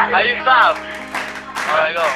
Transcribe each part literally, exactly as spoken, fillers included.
How you stop? Alright, go.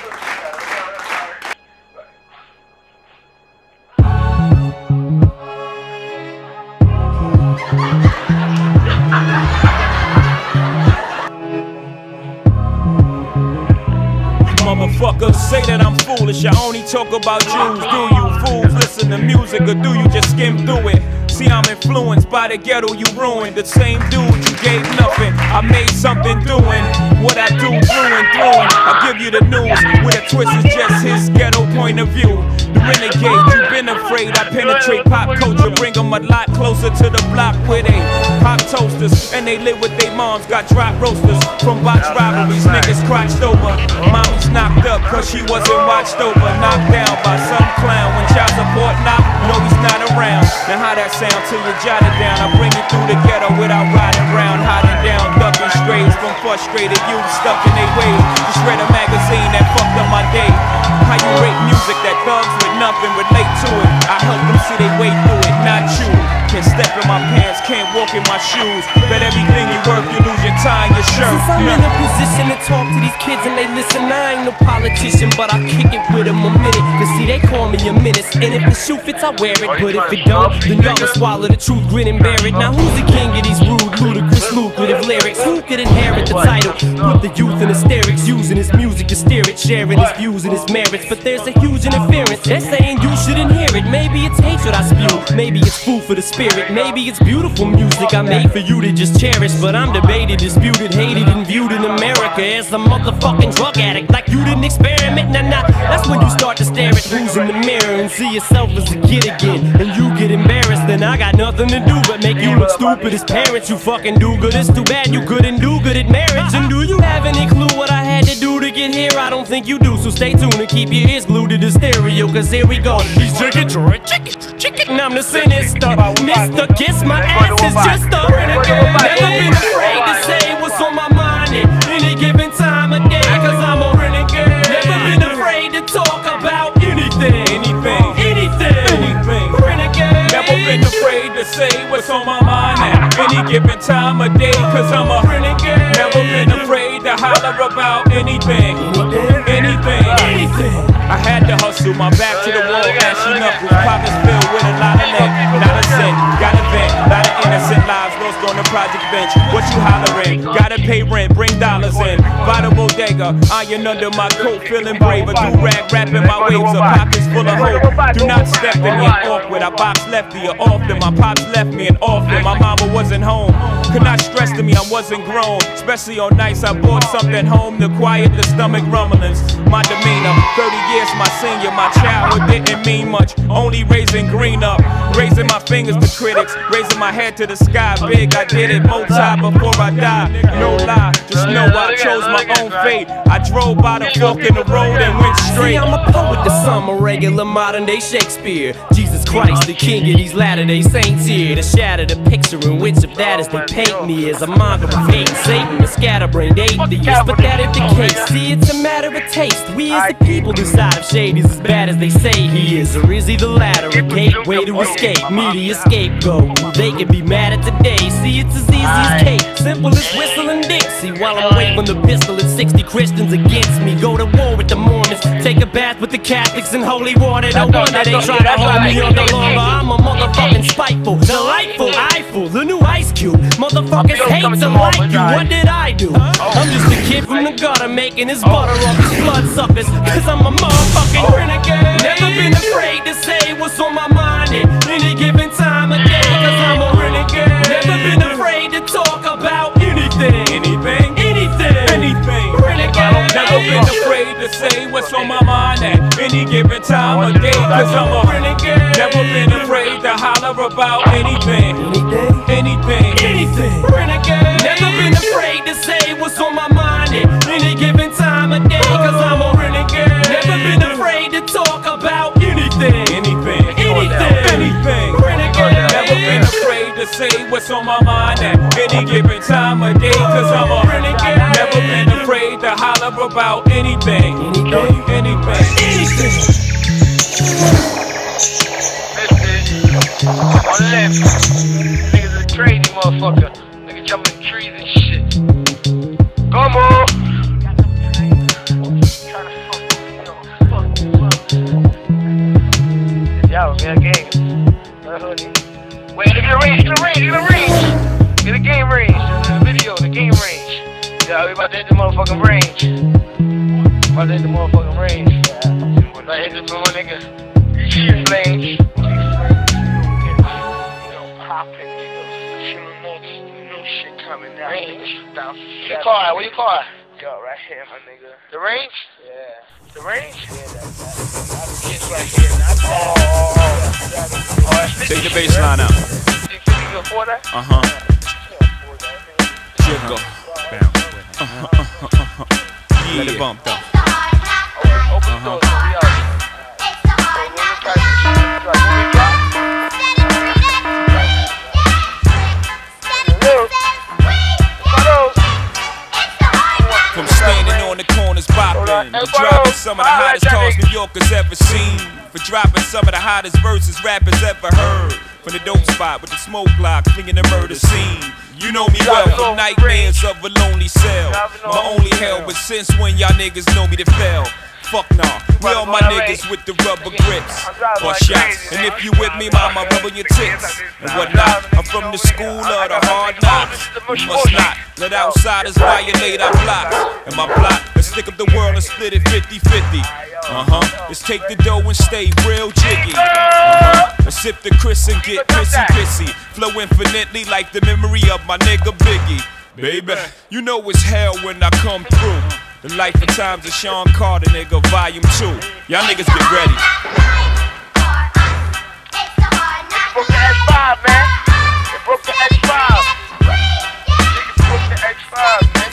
Motherfuckers say that I'm foolish, I only talk about Jews. Do you fools listen to music or do you just skim through it? See, I'm influenced by the ghetto you ruined. The same dude you gave nothing, I made something doing what I do through and through. I give you the news with a twist, is just his ghetto point of view. The renegade, you've been afraid. I penetrate pop culture, bring them a lot closer to the block where they pop toasters and they live with their moms. Got drop roasters from box rivalries, niggas crotched over. Mommy's knocked up cause she wasn't watched over. Knocked down by some clown when child support knock, no he's not around. Now how that sound till you jot it down? I bring it through the ghetto without riding around, hiding down, ducking strays from frustrated youth stuck in their ways. Just read a magazine that fucked up my day. How you rate music that thugs with nothing relate to it? I help them see they way through it, not you. Can't step in my pants, can't walk in my shoes. Bet everything you worth, you lose your tie and your shirt. Since I'm in a position to talk to these kids and they listen, I ain't no politician, but I'll kick it with them a minute. Cause see, they call me a menace, and if the shoe fits, I wear it. But if it don't, then y'all will swallow the truth, grin and bear it. Now who's the king of these rude, ludicrous, lucrative lyrics? Who could inherit the title? Put the youth in hysterics, using his music to steer it, sharing his views and his merits. But there's a huge interference, they're saying you shouldn't hear it. Maybe it's hatred I spew, maybe it's food for the spirit. Maybe it's beautiful music I made for you to just cherish. But I'm debated, disputed, hated, and viewed in America as a motherfucking drug addict. Like you didn't experiment, nah nah. That's when you start to stare at who's in the mirror and see yourself as a kid again. And you get embarrassed, then I got nothing to do but make you look stupid as parents. You fucking do good, it's too bad you couldn't do good at marriage. And do you have any clue what I had to do to get here? I don't think you do, so stay tuned and keep your ears glued to the stereo. Cause here we go, he's chicken, chicken, chicken, and I'm the sinister Mister Kiss, my ass is just a renegade. Never been afraid to say what's on my mind at any given time of day. Cause I'm a renegade. Never been afraid to talk about anything, anything, anything, anything. Renegade. Never been afraid to say what's on my mind at any given time of day. Cause I'm a renegade. Never been afraid to holler about anything, anything, anything. I had to hustle, my back to the wall, ashy knuckles, pockets filled with a lot of lead, not a cent, got a vent, lot of innocent lives lost on the project bench. What you hollering? Gotta pay rent, bring dollars in. By the bodega, iron under my coat, feeling braver. Do rag, rapping my waves up, pockets full of hope. Do not step in me awkward. I box lefty or often. My pops left me and often. My mama wasn't home. Could not stress to me I wasn't grown, especially on nights I brought something home to quiet the stomach rumblings. My demeanor, thirty years my senior, my childhood didn't mean much. Only raising green up, raising my fingers to critics, raising my head to the sky. Big, I did it multi before I died. No lie, just know I chose my own fate. I drove by the fork in the road and went straight. See, I'm a poet to some, a regular modern day Shakespeare. Jesus Christ, the king of these latter day saints here, to shatter the picture in which of that is they paint me as a monger of hate, Satan, a scatterbrained atheist. But that ain't the case. See, it's a matter of taste. We as the people decide if Shady's as bad as they say he is, or is he the latter, a gateway to escape, media scapegoat. They can be mad at today. See, it's as easy as cake, simple as whistling Dixie, while I'm waving the pistol at sixty Christians against me. Go to war with the Mormons, take a bath with the Catholics in holy water. No wonder they try to hold me under longer. I'm a motherfucking spiteful, delightful, eyeful, the new Ice Cube. Motherfuckers hate to like you. What did I do? I'm just a kid from the gutter making his butter off his bloodsuckers. Cause I'm a motherfucking renegade. Never been afraid to say what's on my mind at any given time of day. Cause I'm a renegade. Never been afraid to talk about anything, anything, anything, anything. Renegade. Never been afraid to say what's on my mind at any given time of day. Cause I'm a renegade. Never been afraid to holler about anything, anything, anything. Renegade. Never been afraid to say what's on my mind at any given time of day. Cause I'm a renegade. Never been afraid to talk about anything, anything, anything, anything. Renegade. Never been afraid to say what's on my mind at any given time of day. Cause I'm a renegade. Never been afraid to holler about anything, anything, anything, anything. On left, niggas is crazy motherfucker. Nigga jumping trees and shit. Come on. Yeah, game. Uh, hoodie. Wait, look at the range, look at the range, look at the range. Look at the game range, the video, the game range. Yeah, we about to hit the motherfucking range. About to hit the motherfucking range. About to hit this little nigga. Flames. You know, poppin', nigga. You know, no shit coming down. Range. Where your car at? Where your car at? Yo, right here, my nigga. The range? Yeah. The range? Yeah, that's that. It's right here. Not that. Oh, oh, oh. Take the bass line out. You can afford that? Uh huh. Jiggle. Bounce. Uh huh. Uh huh. Uh huh. Yeah. Let it bump though. Open the door. We out. From standing on the corners bopping, for driving some of the hottest cars New Yorkers ever seen, for dropping some of the hottest verses rappers ever heard, from the dope spot with the smoke block, clinging the murder scene. You know me well from nightmares of a lonely cell. My only hell was since when y'all niggas know me to fail. Fuck nah, we all my niggas with the rubber grips or shots. And if you with me, mama, rubber your tits and whatnot. I'm from the school of the hard knocks. We must not let outsiders violate our blocks. And my plot, let's stick up the world and split it fifty fifty. Uh-huh, let's take the dough and stay real jiggy. Uh-huh, let's sip the Chris and get pissy pissy. Flow infinitely like the memory of my nigga Biggie. Baby, you know it's hell when I come through. The life and times of Sean Carter, nigga, volume two. Y'all niggas get ready. They broke the X five, man. They broke the X five. Niggas broke the X five, man.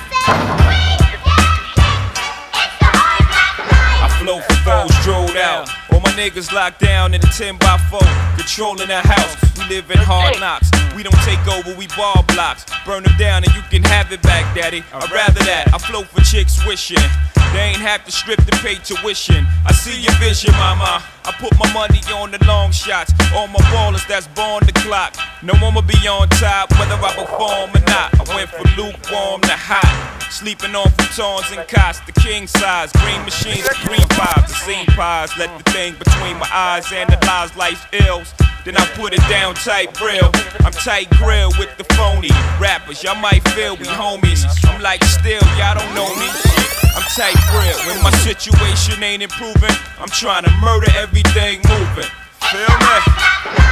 I flow for those drilled out. All my niggas locked down in a ten by four, controlling the house. We live in hard knocks. We don't take over, we ball blocks. Burn them down and you can have it back, daddy. I'd rather that. I flow for chicks wishing they ain't have to strip to pay tuition. I see your vision, mama. I put my money on the long shots. All my ballers that's born the clock. No one will be on top, whether I perform or not. I went from lukewarm to hot. Sleeping on futons and cots, the king size. Green machines, green vibes, the same pies. Let the thing between my eyes analyze life's ills. Then I put it down tight grill. I'm tight grill with the phony rappers. Y'all might feel we homies. I'm like still, y'all don't know me. I'm tight grill. When my situation ain't improving, I'm trying to murder everything moving. Feel me?